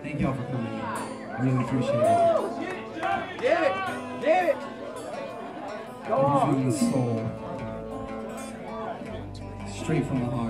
Thank y'all for coming. I really appreciate it. Get it! Get it! Go on! Feeling soul. Straight from the heart.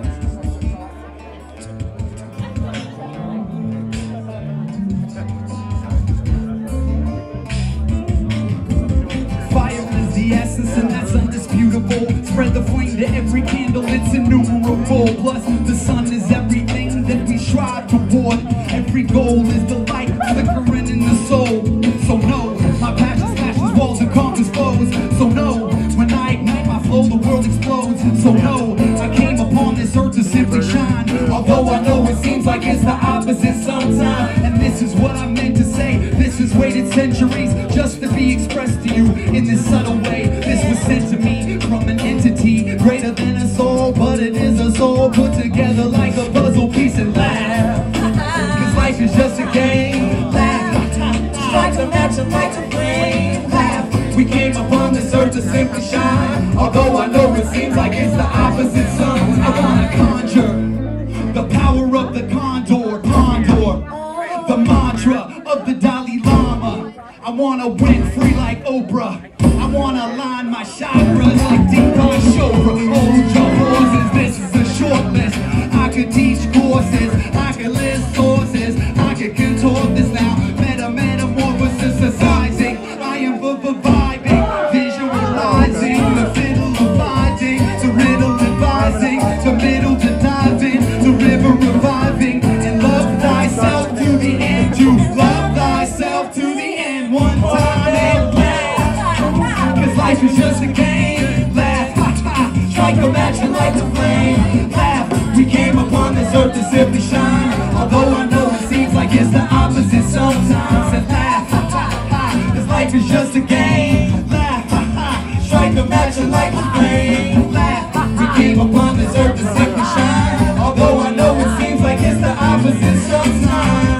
Fire is the essence and that's undisputable. Spread the flame to every candle, it's innumerable. Plus the sun is everything that we strive toward. Every goal is the light flickering in the soul. So no, my passion smashes walls and conquers foes. So no, when I ignite my flow, the world explodes. So no, I came upon this earth to simply shine. Although I know it seems like it's the opposite sometimes. And this is what I meant to say. This has waited centuries just to be expressed to you in this subtle way. This was sent to me from an entity greater than a soul, but it is a soul put together like a puzzle piece and laugh. Cause life is just a game. Laugh. Strike a match and light the flame. Laugh. We came upon this earth to simply shine. Although I know it seems like it's the opposite sun. I wanna conjure the power of the condor, ponder the mantra of the Dalai Lama. I wanna win free like Oprah. I wanna align my chakras like Deepak Chopra. Hold your horses, this is a short list. I could teach courses, I could list sources, I could contort this now. Metamorphosis arising, I am vibing, visualizing, the fiddle abiding, the riddle advising, the middle to diving, the river reviving, and love thyself to the end. You love thyself to the end one time and laugh. Cause life is just a game. Laugh, ha ha, strike a match and light the flame. Laugh, we came upon this earth to simply shine. Although I know it seems like it's the opposite sometimes. And laugh, ha ha ha, cause life is just a game. Laugh, ha ha, strike a match and light the flame. Laugh, we came upon this earth to simply shine. Although I know it seems like it's the opposite sometimes.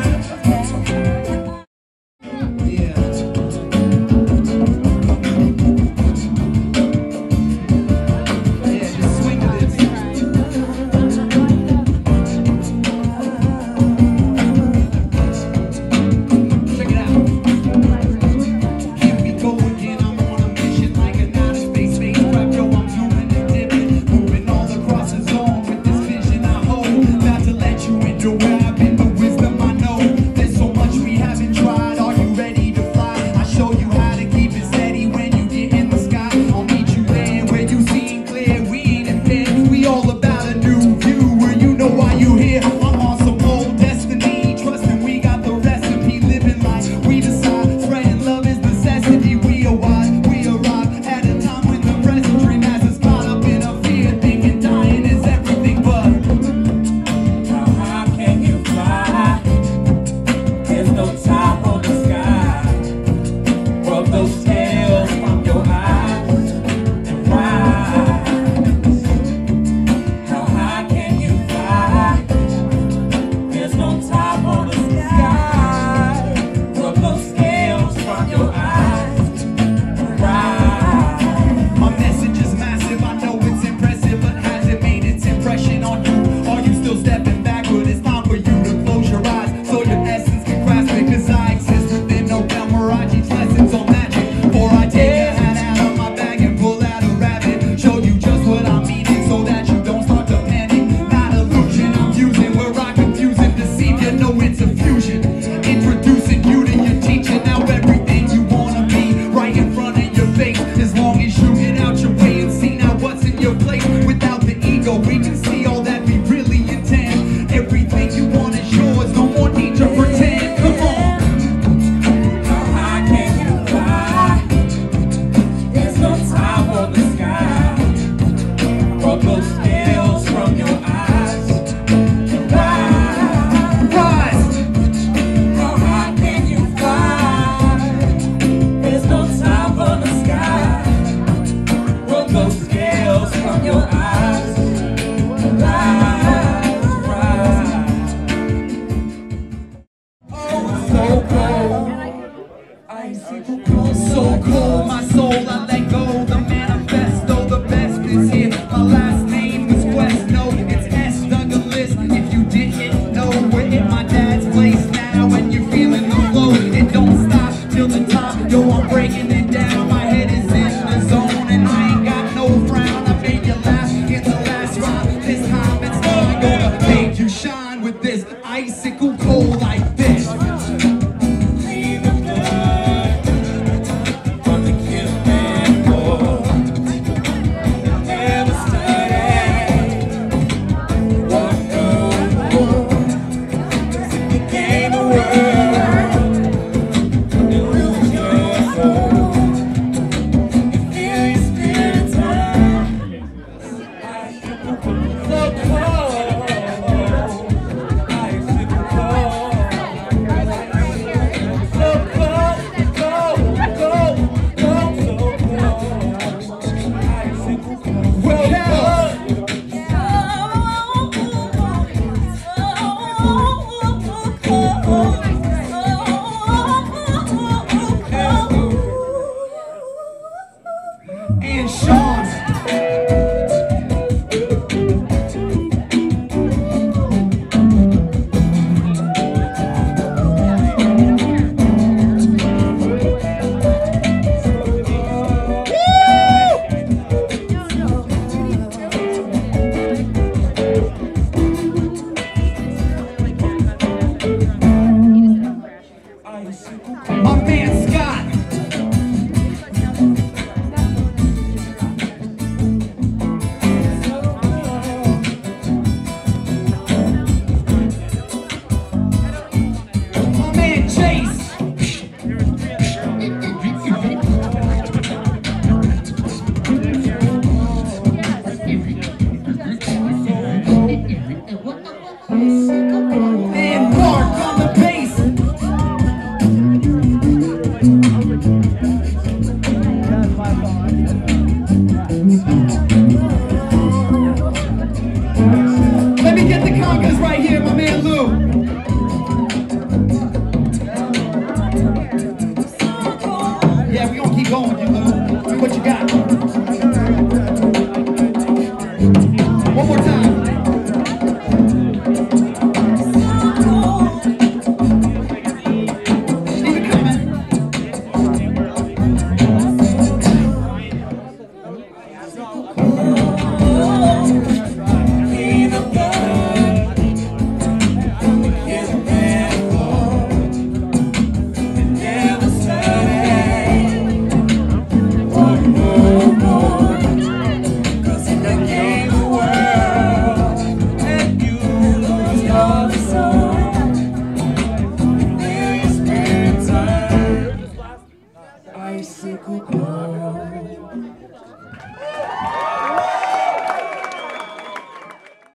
Check with this icicle cold like this. And Sean. My man Scott. My man Chase. Man Mark on the bass. Let me get the congas right here, my man Lou. Yeah, we gonna keep going with you, Lou. Do what you got. One more time. Keep it coming. Icicle cold.